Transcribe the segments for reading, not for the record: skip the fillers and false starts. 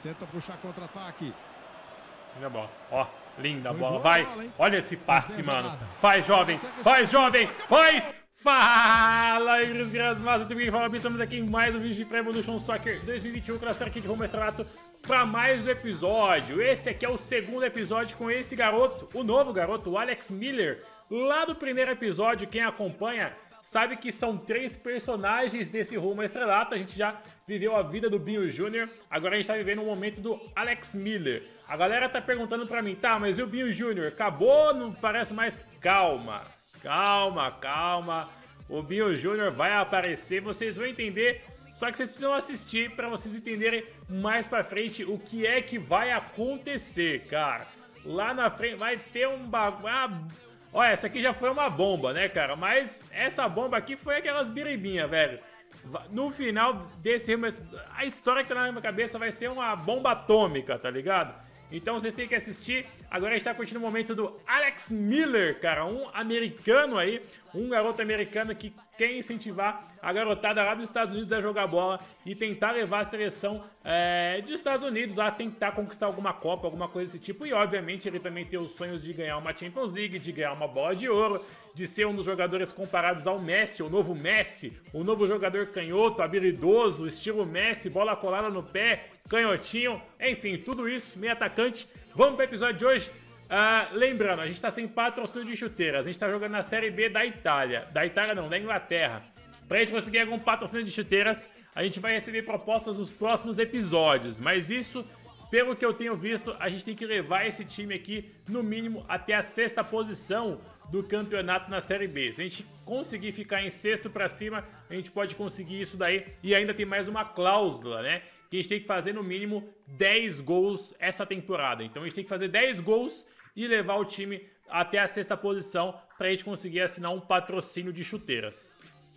Tenta puxar contra-ataque. Linda bola. Ó, linda bola. Vai. Olha esse passe, mano. Faz, jovem. Faz, jovem. Faz. Fala, Igrejas Guerreiras Massas. Estamos aqui em mais um vídeo de Pro Evolution Soccer 2021. Trouxe aqui de Rumo Estrelato para mais um episódio. Esse aqui é o segundo episódio com esse garoto, o novo garoto, o Alex Miller. Lá do primeiro episódio, quem acompanha sabe que são 3 personagens desse Rumo Estrelato. A gente já viveu a vida do Binho Júnior, agora a gente tá vivendo o momento do Alex Miller. A galera tá perguntando pra mim, tá, mas e o Binho Júnior? Acabou? Não parece mais? Calma, calma, calma. O Binho Júnior vai aparecer, vocês vão entender, só que vocês precisam assistir pra vocês entenderem mais pra frente o que é que vai acontecer, cara. Lá na frente vai ter um bagulho... Olha, essa aqui já foi uma bomba, né, cara? Mas essa bomba aqui foi aquelas biribinhas, velho. No final desse... A história que tá na minha cabeça vai ser uma bomba atômica, tá ligado? Então vocês têm que assistir. Agora a gente tá curtindo o momento do Alex Miller, cara. Um americano aí. Um garoto americano que quer incentivar a garotada lá dos Estados Unidos a jogar bola e tentar levar a seleção dos Estados Unidos a tentar conquistar alguma Copa, alguma coisa desse tipo. E obviamente ele também tem os sonhos de ganhar uma Champions League, de ganhar uma bola de ouro, de ser um dos jogadores comparados ao Messi, o novo jogador canhoto, habilidoso, estilo Messi, bola colada no pé, canhotinho, enfim, tudo isso, meio atacante. Vamos pro episódio de hoje. Lembrando, a gente tá sem patrocínio de chuteiras, a gente tá jogando na Série B da Itália. Da Itália não, da Inglaterra. Pra gente conseguir algum patrocínio de chuteiras, a gente vai receber propostas nos próximos episódios. Mas isso, pelo que eu tenho visto, a gente tem que levar esse time aqui, no mínimo, até a 6ª posição do campeonato na Série B. Se a gente conseguir ficar em 6º pra cima, a gente pode conseguir isso daí. E ainda tem mais uma cláusula, né? Que a gente tem que fazer no mínimo 10 gols essa temporada. Então a gente tem que fazer 10 gols e levar o time até a 6ª posição para a gente conseguir assinar um patrocínio de chuteiras.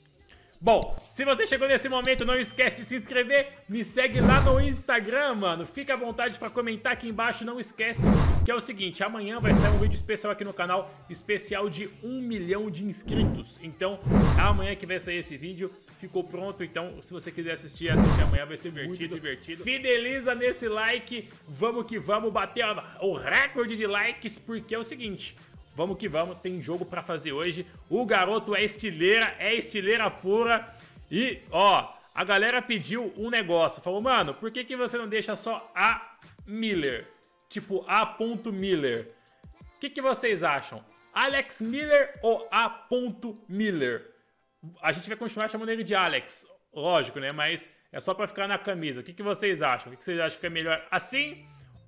Bom, se você chegou nesse momento, não esquece de se inscrever, me segue lá no Instagram, mano. Fica à vontade para comentar aqui embaixo, não esquece que é o seguinte, amanhã vai sair um vídeo especial aqui no canal, especial de 1 milhão de inscritos. Então, amanhã que vai sair esse vídeo. Ficou pronto, então se você quiser assistir amanhã, vai ser divertido. Fideliza nesse like, vamos que vamos bater o recorde de likes, porque é o seguinte, vamos que vamos, tem jogo pra fazer hoje, o garoto é estileira pura, e ó, a galera pediu um negócio, falou, mano, por que você não deixa só A Miller, tipo A. Miller? O que vocês acham? Alex Miller ou A. Miller? A gente vai continuar chamando ele de Alex, lógico, né? Mas é só pra ficar na camisa. O que vocês acham? O que vocês acham que é melhor assim?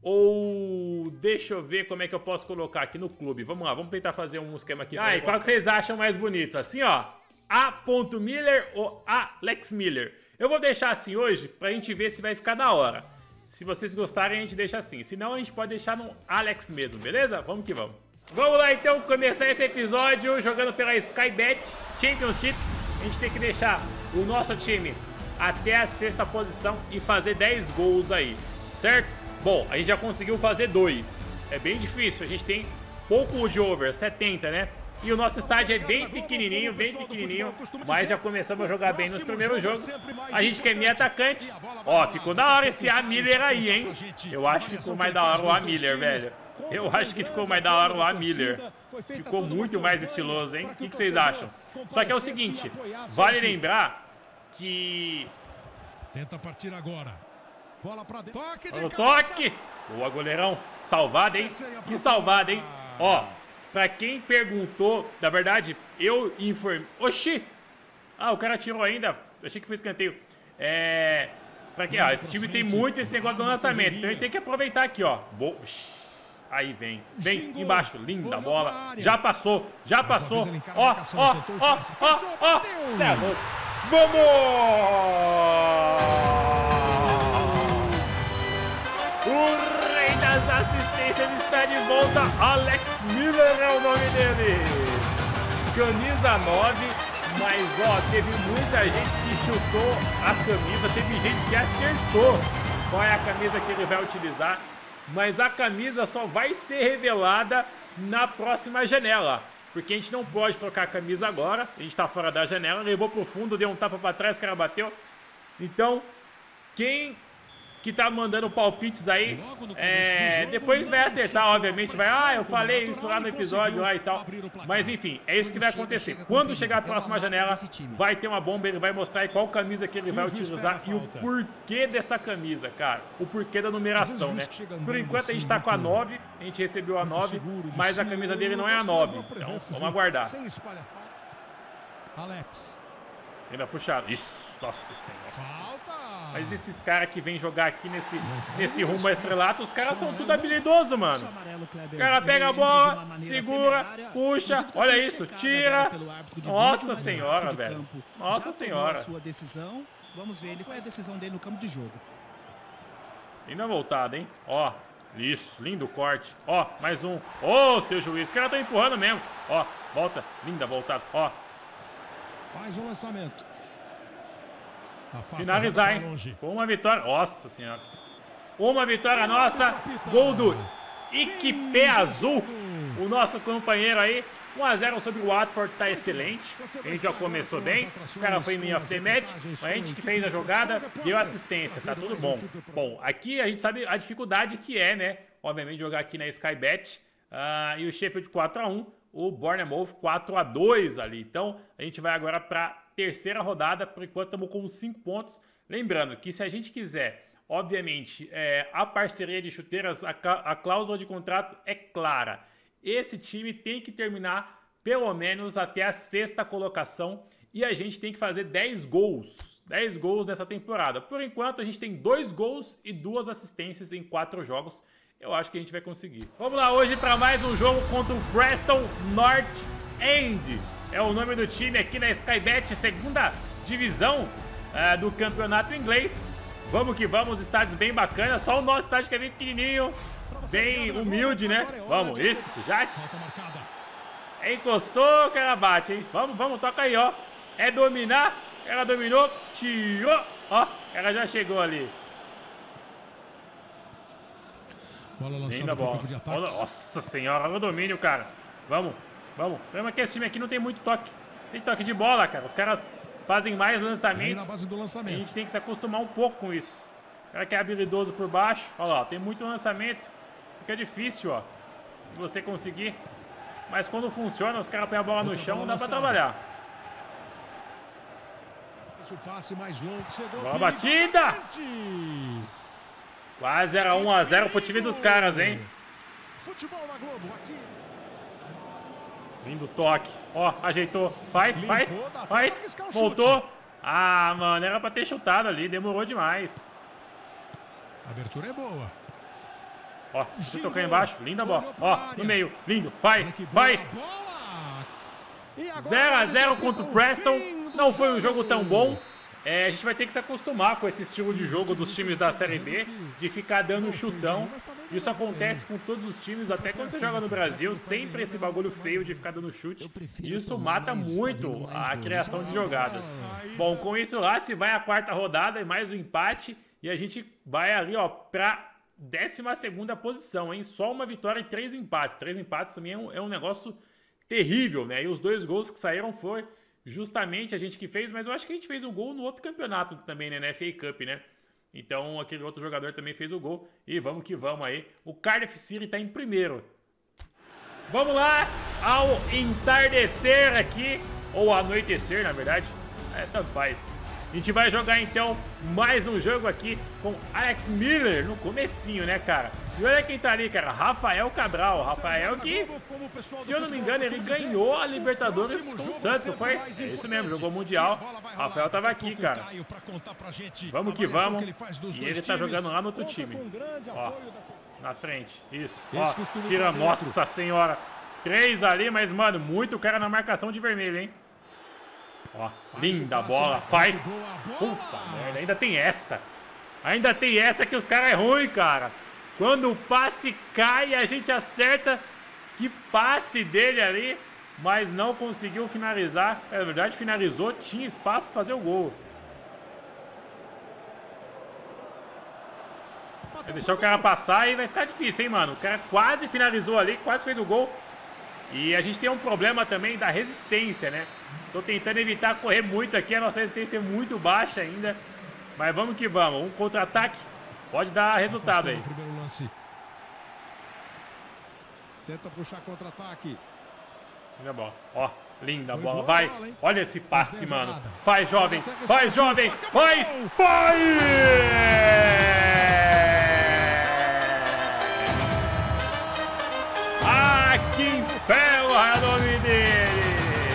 Ou deixa eu ver como é que eu posso colocar aqui no clube. Vamos lá, vamos tentar fazer um esquema aqui. E qual que vocês acham mais bonito? Assim, ó, A. Miller ou Alex Miller? Eu vou deixar assim hoje pra gente ver se vai ficar da hora. Se vocês gostarem, a gente deixa assim. Se não, a gente pode deixar no Alex mesmo, beleza? Vamos que vamos. Vamos lá então começar esse episódio jogando pela Skybet Championship. A gente tem que deixar o nosso time até a 6ª posição e fazer 10 gols aí, certo? Bom, a gente já conseguiu fazer 2. É bem difícil, a gente tem pouco de over, 70, né? E o nosso estádio é bem pequenininho, mas já começamos a jogar bem nos primeiros jogos. A gente que é meio atacante. Ó, ficou da hora esse A Miller aí, hein? Eu acho que ficou mais da hora o A Miller, velho. Eu acho que ficou mais da hora o A Miller. Ficou muito mais estiloso, hein? O que vocês acham? Só que é o seguinte, vale lembrar que... Tenta partir agora. Bola pra dentro. Toque! Boa, goleirão. Salvado, hein? Que salvado, hein? Ó, pra quem perguntou, na verdade, eu informei... Oxi! Ah, o cara tirou ainda. Achei que foi escanteio. Pra quem? Esse time tem muito esse negócio do lançamento. Então ele tem que aproveitar aqui, ó. Aí vem embaixo, linda bola, já passou, ó, cê é louco, vamos! O rei das assistências está de volta, Alex Miller é o nome dele, camisa 9, mas ó, teve muita gente que chutou a camisa, teve gente que acertou qual é a camisa que ele vai utilizar. Mas a camisa só vai ser revelada na próxima janela. Porque a gente não pode trocar a camisa agora. A gente tá fora da janela. Levou pro fundo, deu um tapa pra trás, o cara bateu. Então, quem que tá mandando palpites aí, depois vai acertar, obviamente, vai, eu falei isso lá no episódio lá e tal, mas enfim, é isso que vai acontecer. Quando chegar a próxima janela, vai ter uma bomba, ele vai mostrar aí qual camisa que ele vai utilizar e o porquê dessa camisa, cara, o porquê da numeração, né? Por enquanto a gente tá com a 9, a gente recebeu a 9, mas a camisa dele não é a 9, então vamos aguardar. Alex. Ainda puxado. Isso, nossa senhora. Mas esses caras que vêm jogar aqui nesse rumo a estrelato, os caras são tudo habilidosos, mano. O cara pega a bola, segura, puxa, olha isso, tira. Nossa senhora, velho. Nossa senhora. Vamos ver, ele faz a decisão dele no campo de jogo. Linda voltada, hein? Ó, isso, lindo corte. Ó, mais um. Ô, seu juiz, os caras estão empurrando mesmo. Ó, volta, linda voltada, ó. Faz o lançamento. Finalizar, hein? Com uma vitória. Nossa senhora. Uma vitória nossa. Gol do Iquipe Azul. O nosso companheiro aí. 1 a 0 sobre o Watford. Tá excelente. A gente já começou bem. O cara foi em of the match. A gente que fez a jogada. Deu assistência. Tá tudo bom. Bom, aqui a gente sabe a dificuldade que é, né? Obviamente jogar aqui na Skybet. E o Sheffield 4 a 1. O Bournemouth 4 a 2 ali. Então, a gente vai agora para a terceira rodada. Por enquanto, estamos com 5 pontos. Lembrando que se a gente quiser, obviamente, a parceria de chuteiras, a cláusula de contrato é clara. Esse time tem que terminar pelo menos até a 6ª colocação e a gente tem que fazer 10 gols. 10 gols nessa temporada. Por enquanto, a gente tem 2 gols e 2 assistências em 4 jogos. Eu acho que a gente vai conseguir. Vamos lá hoje para mais um jogo contra o Preston North End. É o nome do time aqui na Skybet, 2ª divisão do campeonato inglês. Vamos que vamos, estádios bem bacanas. Só o nosso estádio que é bem pequenininho, bem humilde, né? Vamos, isso, já encostou, o cara bate, hein? Vamos, toca aí, ó. É dominar, ela dominou, tirou, ó, ela já chegou ali. Bola lançada pro campo de ataque. Nossa senhora, olha o domínio, cara. Vamos. O problema é que esse time aqui não tem muito toque. Tem toque de bola, cara. Os caras fazem mais lançamento. Na base do lançamento. A gente tem que se acostumar um pouco com isso. O cara que é habilidoso por baixo. Olha lá, tem muito lançamento. Fica difícil, ó, de você conseguir. Mas quando funciona, os caras põem a bola no chão, não dá pra trabalhar. O passe mais longo, chegou. Bola batida! Quase era 1 a 0 pro time dos caras, hein? Futebol na Globo, aqui. Lindo toque. Ó, ajeitou. Faz. Voltou. Ah, mano, era pra ter chutado ali. Demorou demais. A abertura é boa. Ó, se tocar embaixo. Linda bola. Ó, no meio. Lindo. Faz. 0 a 0 contra o Preston. Não foi um jogo tão bom. A gente vai ter que se acostumar com esse estilo de jogo dos times da Série B, de ficar dando chutão. Isso acontece com todos os times, até quando você joga no Brasil, sempre esse bagulho feio de ficar dando chute. E isso mata muito a criação de jogadas. Bom, com isso lá, se vai a 4ª rodada e mais um empate, e a gente vai ali, ó, pra 12ª posição, hein? Só uma vitória e 3 empates. 3 empates também é um negócio terrível, né? E os 2 gols que saíram foi justamente a gente que fez, mas eu acho que a gente fez um gol no outro campeonato também, né? Na FA Cup, né? Então aquele outro jogador também fez o gol. E vamos que vamos aí. O Cardiff City tá em primeiro. Vamos lá ao entardecer aqui. Ou anoitecer, na verdade. Tanto faz. A gente vai jogar então mais um jogo aqui com Alex Miller no comecinho, né, cara? E olha quem tá ali, cara, Rafael Cabral. Rafael que, se eu não me engano, ele ganhou a Libertadores com o Santos, não foi? É isso mesmo, jogou Mundial. Rafael tava aqui, cara. Vamos que vamos. E ele tá jogando lá no outro time. Ó, na frente, isso. Ó, tira, nossa senhora. 3 ali, mas, mano, muito cara na marcação de vermelho, hein? Ó, linda bola, faz. Puta merda, ainda tem essa. Ainda tem essa que os caras é ruim, cara. Quando o passe cai, a gente acerta. Que passe dele ali, mas não conseguiu finalizar. Na verdade, finalizou, tinha espaço para fazer o gol. Vai deixar o cara passar e vai ficar difícil, hein, mano. O cara quase finalizou ali, quase fez o gol. E a gente tem um problema também da resistência, né? Tô tentando evitar correr muito aqui, a nossa resistência é muito baixa ainda. Mas vamos que vamos, um contra-ataque. Pode dar resultado aí. Primeiro lance. Tenta puxar contra-ataque. Linda bola. Ó, linda a bola. Vai. Olha esse passe, mano. Faz, jovem. Faz, jovem. Faz. Faz! Ah, que inferno é o nome dele.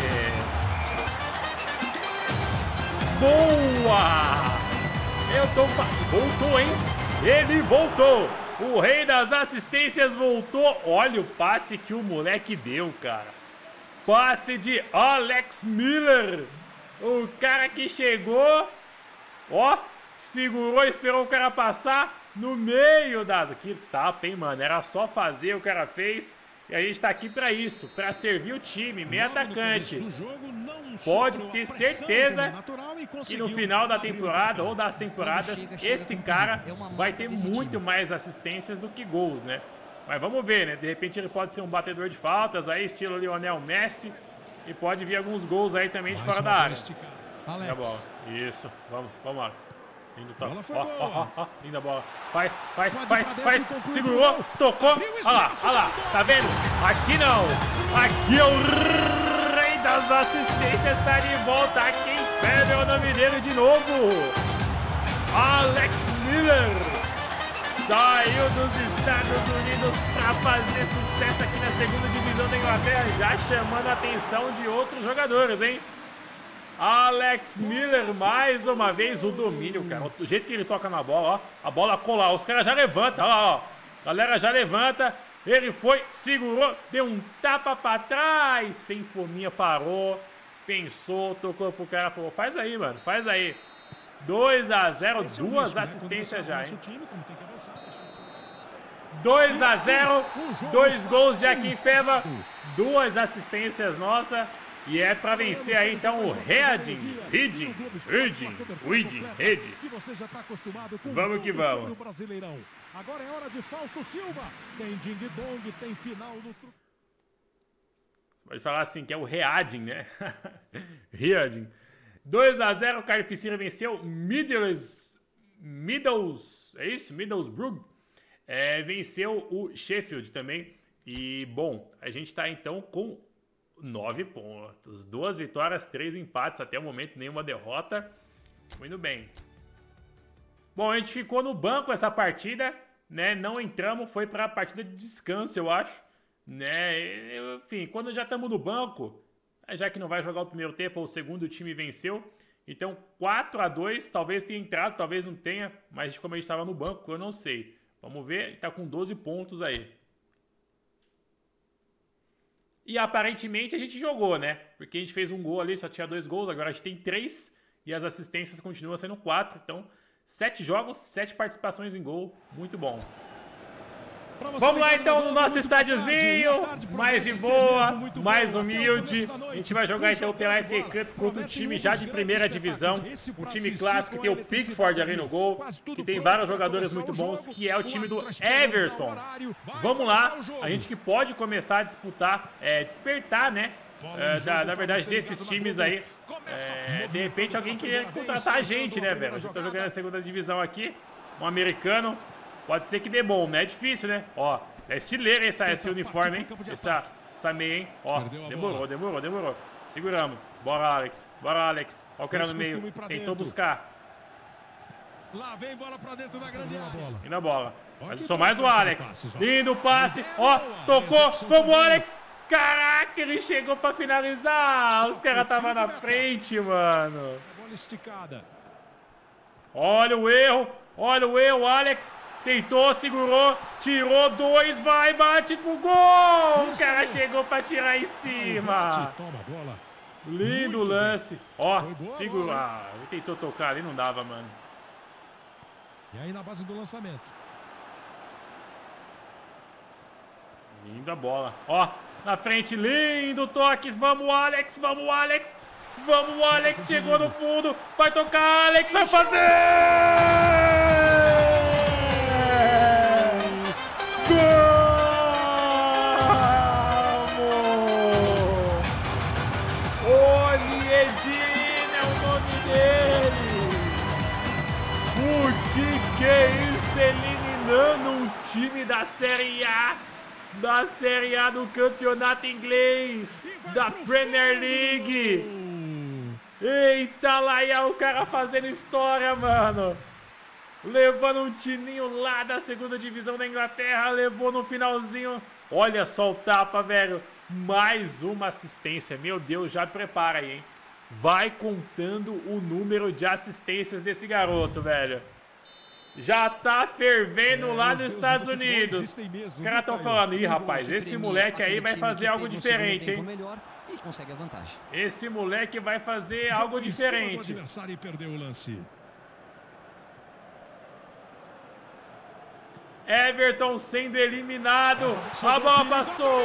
Boa! Voltou, hein? Ele voltou. O rei das assistências voltou. Olha o passe que o moleque deu, cara. Passe de Alex Miller. O cara que chegou. Ó, segurou, esperou o cara passar no meio das... Que tapa, hein, mano? Era só fazer, o cara fez. E a gente tá aqui pra isso, pra servir o time, meio atacante. Pode ter certeza que no final da temporada ou das temporadas, esse cara vai ter muito mais assistências do que gols, né? Mas vamos ver, né? De repente ele pode ser um batedor de faltas aí, estilo Lionel Messi. E pode vir alguns gols aí também de fora da área. Linda bola. Isso. Vamos, Alex. Lindo toque. Ó. Linda bola. Faz. Segurou, tocou. Olha lá. Tá vendo? Aqui não. Aqui é o rei das assistências. Tá de volta. Quem pede é o nome dele de novo. Alex Miller. Saiu dos Estados Unidos para fazer sucesso aqui na segunda divisão da Inglaterra. Já chamando a atenção de outros jogadores, hein? Alex Miller, mais uma vez, o domínio, cara. O jeito que ele toca na bola, ó. A bola colar, os caras já levantam, ó. Galera já levanta. Ele foi, segurou, deu um tapa pra trás. Sem fominha, parou. Pensou, tocou pro cara, falou, faz aí, mano, faz aí. 2-0, duas assistências já, hein? 2-0, 2 gols de Akinfenwa, 2 assistências nossa. E é pra vencer aí então o Reading. Vamos que vamos. Agora é hora de Fausto Silva. Tem ding-dong, tem final do... Pode falar assim, que é o Reading, né? Reading. 2-0, o Carnificina venceu Middlesbrough. Venceu o Sheffield também. E, bom, a gente tá então com 9 pontos. 2 vitórias, 3 empates. Até o momento, nenhuma derrota. Muito bem. Bom, a gente ficou no banco essa partida, né? Não entramos, foi pra partida de descanso, eu acho. Né? Enfim, quando já estamos no banco, já que não vai jogar o primeiro tempo ou o segundo, o time venceu. Então, 4-2, talvez tenha entrado, talvez não tenha. Mas como a gente estava no banco, eu não sei. Vamos ver, ele tá com 12 pontos aí. E aparentemente a gente jogou, né? Porque a gente fez um gol ali, só tinha 2 gols, agora a gente tem 3. E as assistências continuam sendo 4. Então, 7 jogos, 7 participações em gol. Muito bom. Vamos lá então no nosso estádiozinho, mais de boa, mais humilde. A gente vai jogar então pela FA Cup contra um time já de primeira divisão. Um time clássico que tem o Pickford ali no gol, que tem vários jogadores muito bons, que é o time do Everton. Vamos lá, a gente que pode começar a disputar, despertar, né? Na verdade, desses times aí, de repente alguém queria contratar a gente, né, velho? A gente tá jogando a segunda divisão aqui, um americano. Pode ser que dê bom, né? É difícil, né? Ó, é estileira esse uniforme, hein? Essa meia, hein? Ó, demorou. Seguramos. Bora, Alex. Ó o cara no meio. Tentou buscar. Lá vem bola pra dentro da grande área. E na bola. Mas eu sou mais o Alex. Lindo passe. Ó, tocou. Vamos, Alex. Caraca, ele chegou pra finalizar. Os caras estavam na frente, mano. Bola esticada. Olha o erro, Alex. Tentou, segurou, tirou 2, vai, bate pro gol! O cara chegou pra tirar em cima. Lindo lance. Ó, segurou. Ele tentou tocar ali, não dava, mano. E aí na base do lançamento. Linda bola. Ó, na frente, lindo toques. Vamos, Alex. Chegou no fundo. Vai tocar, Alex, vai fazer! Que é isso, time da Série A. Da Série A do campeonato inglês. Da Premier League. Eita, lá ia o cara fazendo história, mano. Levando um timinho lá da segunda divisão da Inglaterra. Levou no finalzinho. Olha só o tapa, velho. Mais uma assistência. Meu Deus, já prepara aí, hein. Vai contando o número de assistências desse garoto, velho. Já tá fervendo lá nos Estados Unidos. Os caras estão falando, ih, rapaz, esse moleque aí vai fazer algo diferente, hein. Esse moleque vai fazer algo diferente. Everton sendo eliminado. A bola passou.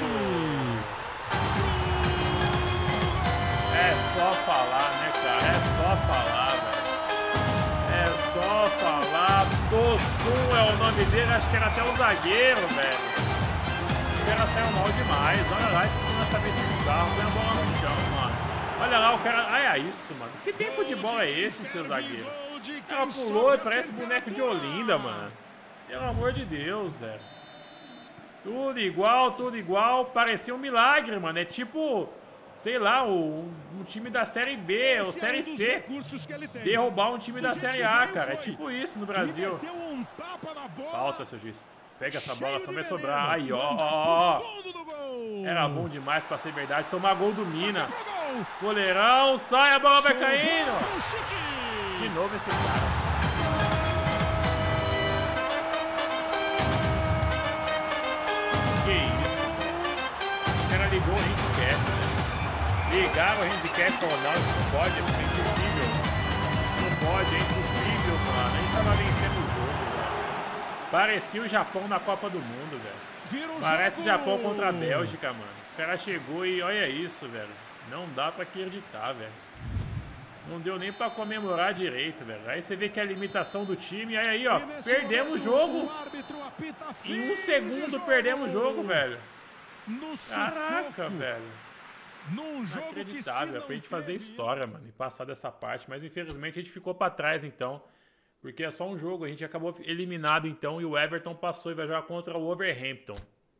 É só falar, né, cara? É só falar, velho. É só falar. Tosun é o nome dele. Acho que era até o zagueiro, velho. O cara saiu mal demais. Olha lá, esse lançamento bizarro. Põe a bola no chão, mano. Olha lá, o cara... Ah, é isso, mano. Que tempo de bola é esse, seu zagueiro? O cara pulou e parece boneco de Olinda, mano. Pelo amor de Deus, velho. Tudo igual, tudo igual. Parecia um milagre, mano. É tipo, sei lá, um time da Série B ou Série C derrubar um time da Série A, cara. É tipo isso no Brasil. Falta, seu juiz. Pega essa bola, só vai sobrar. Aí, ó. Era bom demais pra ser verdade. Tomar gol do Mina. Goleirão, sai, a bola vai caindo. De novo esse cara. Ligou o handicap, né? Ligaram o handicap e falaram, não, isso não pode, é impossível. Isso não pode, é impossível, mano. A gente tava vencendo o jogo, velho. Parecia o Japão na Copa do Mundo, velho. Parece o Japão contra a Bélgica, mano. Os caras chegou e olha isso, velho. Não dá pra acreditar, velho. Não deu nem pra comemorar direito, velho. Aí você vê que é a limitação do time. Aí, ó, perdemos o jogo. Em um segundo perdemos o jogo, velho. Caraca, velho. Inacreditável, é pra gente fazer história, mano, e passar dessa parte. Mas infelizmente a gente ficou pra trás, então. Porque é só um jogo, a gente acabou eliminado, então. E o Everton passou e vai jogar contra o Wolverhampton.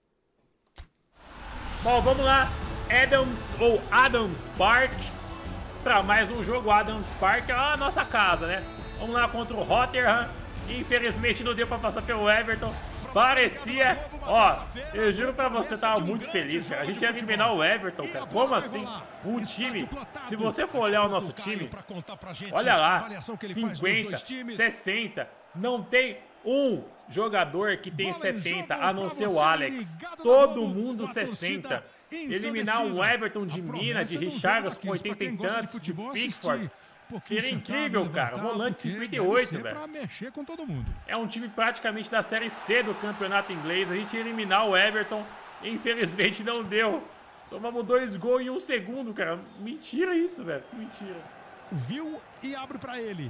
Bom, vamos lá. Adams Park. Pra mais um jogo. Adams Park é a nossa casa, né? Vamos lá contra o Rotherham. Infelizmente não deu pra passar pelo Everton. Parecia, ó, eu juro pra você, tava muito feliz, cara. A gente ia eliminar o Everton, cara. Como assim? Um time, se você for olhar o nosso time, olha lá, 50, 60, não tem um jogador que tem 70, a não ser o Alex. Todo mundo 60. Eliminar um Everton de Mina, de Richarlison com 80 e tantos, de Pickford. Seria incrível, cara. Volante 58, velho. É um time praticamente da Série C do campeonato inglês. A gente ia eliminar o Everton. Infelizmente não deu. Tomamos 2 gols em 1 segundo, cara. Mentira isso, velho. Mentira. Viu e abre pra ele.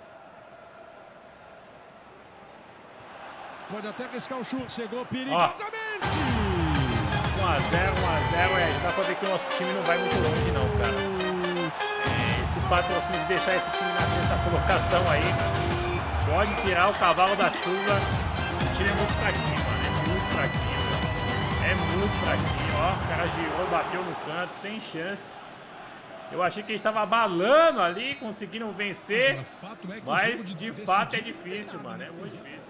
Pode até arriscar o chute. Chegou perigosamente. 1 a 0, 1 a 0. É, dá pra ver que o nosso time não vai muito longe, não, cara. Esse patrocínio de deixar esse time na sexta colocação aí pode tirar o cavalo da chuva. O time é muito fraquinho, mano. É muito fraquinho, velho. É muito fraquinho, ó. O cara girou, bateu no canto, sem chances. Eu achei que a gente tava abalando ali, conseguindo vencer. Mas de fato é difícil, mano. É muito difícil.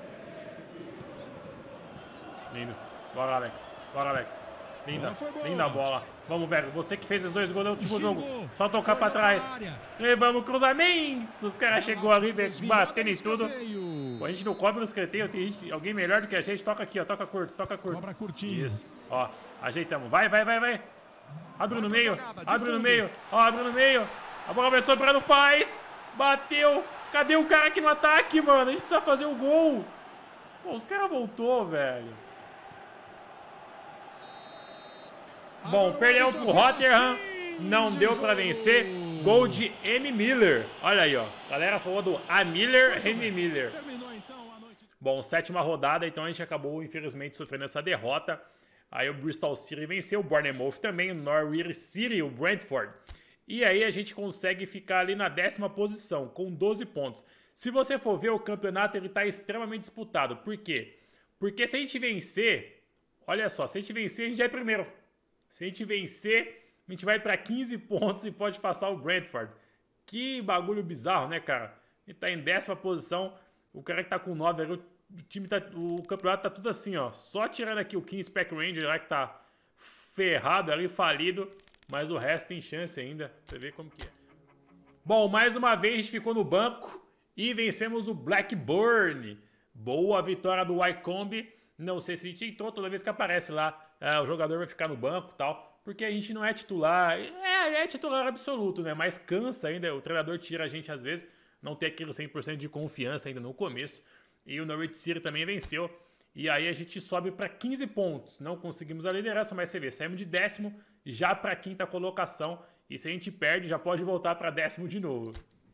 Lindo. Bora, Alex. Bora, Alex. Linda, linda bola. Vamos, velho. Você que fez os 2 gols no último jogo. Só tocar pra trás. E vamos, cruzamento. Os caras chegou ali, batendo em tudo. Pô, a gente não cobre nos creteiros. Tem alguém melhor do que a gente. Toca aqui, ó. Toca curto, toca curto. Isso. Ó, ajeitamos. Vai. Abre no meio. Abre no meio. Ó, abre no meio. A bola vai sobrando, faz. Bateu. Cadê o cara aqui no ataque, mano? A gente precisa fazer o gol. Pô, os caras voltou, velho. Bom, perdeu pro Rotherham, não deu pra vencer. Gol de M. Miller. Olha aí, ó. A galera falou do A. Miller, M. Miller. Bom, 7ª rodada, então a gente acabou, infelizmente, sofrendo essa derrota. Aí o Bristol City venceu, o Bournemouth também, o Norwich City, o Brentford. E aí a gente consegue ficar ali na 10ª posição, com 12 pontos. Se você for ver, o campeonato ele tá extremamente disputado. Por quê? Porque se a gente vencer, olha só, se a gente vencer, a gente já é primeiro. Se a gente vencer, a gente vai pra 15 pontos e pode passar o Brentford. Que bagulho bizarro, né, cara? Ele tá em 10ª posição, o cara que tá com 9, o time tá, o campeonato tá tudo assim, ó. Só tirando aqui o Kings Park Rangers lá que tá ferrado ali, falido. Mas o resto tem chance ainda. Você vê como que é. Bom, mais uma vez a gente ficou no banco e vencemos o Blackburn. Boa vitória do Wycombe. Não sei se a gente entrou, toda vez que aparece lá, o jogador vai ficar no banco e tal. Porque a gente não é titular. É titular absoluto, né? Mas cansa ainda. O treinador tira a gente às vezes. Não tem aquele 100% de confiança ainda no começo. E o Norwich City também venceu. E aí a gente sobe para 15 pontos. Não conseguimos a liderança, mas você vê, saímos de 10º já para 5ª colocação. E se a gente perde, já pode voltar para 10º de novo.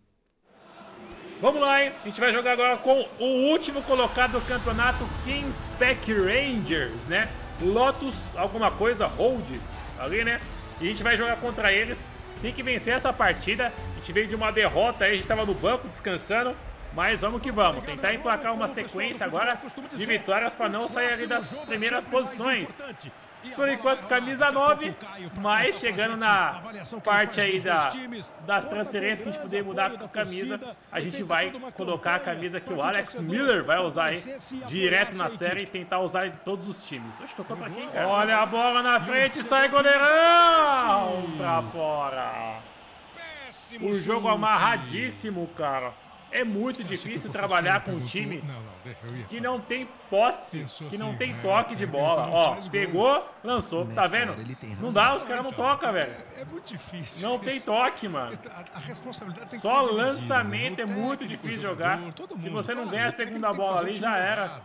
Vamos lá, hein? A gente vai jogar agora com o último colocado do campeonato, Kings Park Rangers, né? Lotus, alguma coisa, Hold, ali, né? E a gente vai jogar contra eles. Tem que vencer essa partida. A gente veio de uma derrota aí, a gente tava no banco descansando. Mas vamos que vamos, tentar emplacar uma sequência agora de vitórias para não sair ali das primeiras posições. Por enquanto, camisa 9, mas chegando na parte aí das transferências que a gente puder mudar a camisa, a gente vai colocar a camisa que o Alex Miller vai usar aí direto na série e tentar usar em todos os times. Acho que tocou pra quem, cara? Olha a bola na frente, sai goleirão pra fora. O jogo amarradíssimo, cara. É muito difícil trabalhar com um time que não tem posse, que não tem toque de bola. Ó, pegou, lançou, tá vendo? Não dá, os caras não tocam, velho. É muito difícil. Não tem toque, mano. A responsabilidade tem que só ser dividida, lançamento é muito difícil jogar. Se você não ganha a segunda bola ali, já era.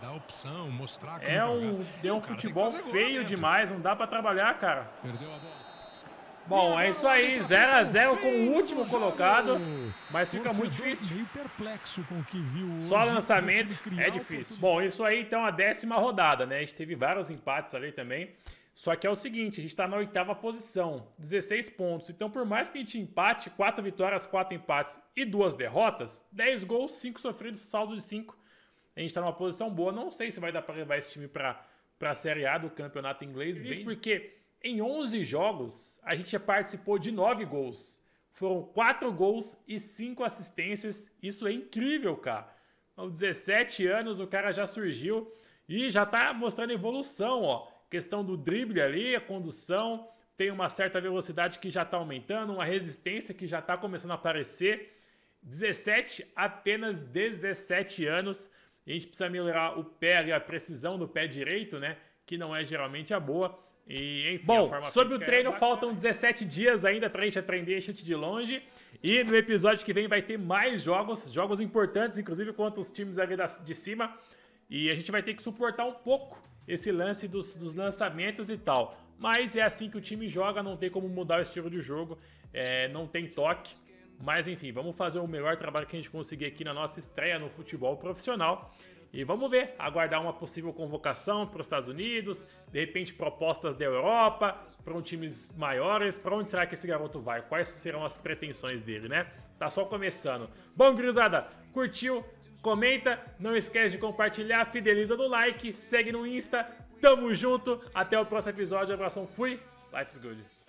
É um futebol feio demais, não dá pra trabalhar, cara. Perdeu a bola. Bom, é isso aí, 0 a 0 com o último colocado, mas fica muito difícil. Meio perplexo com o que viu hoje. Só lançamento é difícil. Bom, isso aí então a 10ª rodada, né? A gente teve vários empates ali também. Só que é o seguinte, a gente tá na 8ª posição, 16 pontos. Então por mais que a gente empate, 4 vitórias, 4 empates e 2 derrotas, 10 gols, 5 sofridos, saldo de 5. A gente tá numa posição boa, não sei se vai dar pra levar esse time pra Série A do campeonato inglês. Isso porque em 11 jogos, a gente já participou de 9 gols. Foram 4 gols e 5 assistências. Isso é incrível, cara. Aos 17 anos, o cara já surgiu e já tá mostrando evolução, ó. Questão do drible ali, a condução. Tem uma certa velocidade que já tá aumentando, uma resistência que já tá começando a aparecer. 17, apenas 17 anos. E a gente precisa melhorar o pé ali, a precisão do pé direito, né? Que não é geralmente a boa. E, enfim, bom, sobre o treino, faltam 17 dias ainda pra gente aprender chute de longe. E no episódio que vem vai ter mais jogos importantes, inclusive contra os times ali de cima. E a gente vai ter que suportar um pouco esse lance dos lançamentos e tal. Mas é assim que o time joga, não tem como mudar o estilo de jogo, não tem toque. Mas enfim, vamos fazer o melhor trabalho que a gente conseguir aqui na nossa estreia no futebol profissional. E vamos ver, aguardar uma possível convocação para os Estados Unidos, de repente propostas da Europa, para times maiores. Para onde será que esse garoto vai? Quais serão as pretensões dele, né? Tá só começando. Bom, gurizada, curtiu? Comenta, não esquece de compartilhar, fideliza no like, segue no Insta. Tamo junto, até o próximo episódio. Abração, fui, life's good.